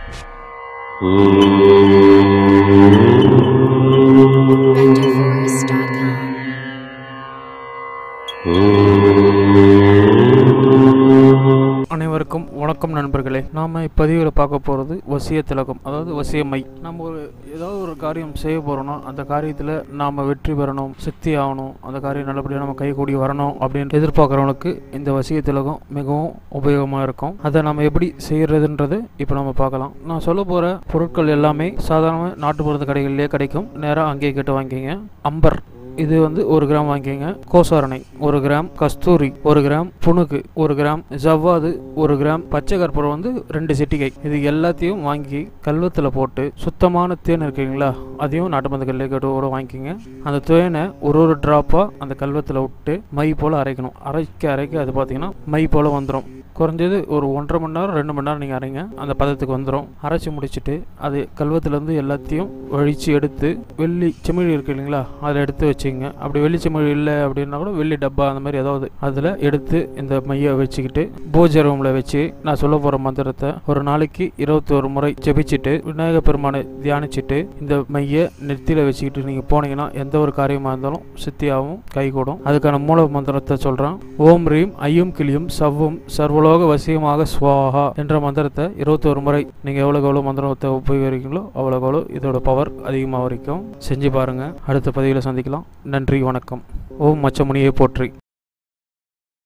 அனைவருக்கும் வணக்கம் நண்பர்களே. நாம் இப்பதிவில் பார்க்க போகிறது வசிய திலகம், அதாவது வசியமை. நம்ம ஏதாவது ஒரு காரியம் செய்ய போகிறோம்னா அந்த காரியத்தில் நாம் வெற்றி பெறணும், சக்தி ஆகணும், அந்த காரியம் நல்லபடியாக நம்ம கைகூடி வரணும் அப்படின்னு எதிர்பார்க்குறவனுக்கு இந்த வசிய திலகம் மிகவும் உபயோகமாக இருக்கும். அதை நம்ம எப்படி செய்கிறதுன்றது இப்போ நம்ம பார்க்கலாம். நான் சொல்ல போகிற பொருட்கள் எல்லாமே சாதாரண நாட்டுப்புற கடைகளிலே கிடைக்கும். நேராக அங்கேயே கேட்டு வாங்கிக்கிங்க. அம்பர் இது 1 கிராம் வாங்கிக்கங்க. கோசாரணை 1 கிராம், கஸ்தூரி 1 கிராம், புணுக்கு 1 கிராம், ஜவ்வாது 1 கிராம், பச்சை கற்பூரம் 2 சிட்டிகை. இது எல்லாத்தையும் வாங்கி கல்வத்தில் போட்டு சுத்தமான தேன் இருக்குங்களா, அதையும் நாட்டு மருந்து கல்லே கேட்டு வாங்கிக்கோங்க. அந்த தேனை ஒரு டிராப்பாக அந்த கல்வத்தில் விட்டு மை போல் அரைக்கணும். அரைக்க அது பார்த்தீங்கன்னா மை போல் வந்துடும். குறைஞ்சது ஒரு 1.5 மணி நேரம் 2 மணி நேரம் நீங்கள் அரைங்க, அந்த பதத்துக்கு வந்துடும். அரைச்சி முடிச்சுட்டு அது கல்வத்துலேருந்து எல்லாத்தையும் வழித்து எடுத்து வெள்ளி செமிழி இருக்கு இல்லைங்களா, அதில் எடுத்து வச்சுங்க. அப்படி வெள்ளி செமிழி இல்லை அப்படின்னா கூட வெள்ளி டப்பா அந்த மாதிரி ஏதாவது அதில் எடுத்து இந்த மையை வச்சுக்கிட்டு பூஜை ரூமில் வச்சு நான் சொல்ல போகிற மந்திரத்தை ஒரு நாளைக்கு 21 முறை ஜெபிச்சுட்டு விநாயகர் பெருமானை தியானிச்சுட்டு இந்த மையை நெத்தியில் வச்சுக்கிட்டு நீங்கள் போனீங்கன்னா எந்த ஒரு காரியமாக இருந்தாலும் சித்தியாகவும் கைகூடும். அதுக்கான மூல மந்திரத்தை சொல்கிறேன். ஓம் ரீம் ஐயும் கிளியும் சவ்வும் சர்வலோக வசியமாக ஸ்வாஹா என்ற மந்திரத்தை 21 முறை நீங்கள் எவ்வளோ மந்திரத்தை உபயோகிக்கிறீங்களோ அவ்வளோ இதோட பவர் அதிகமாக வரைக்கும் செஞ்சு பாருங்கள். அடுத்த பதிவில் சந்திக்கலாம். நன்றி, வணக்கம். ஓம் மச்சமுனியை போற்றி.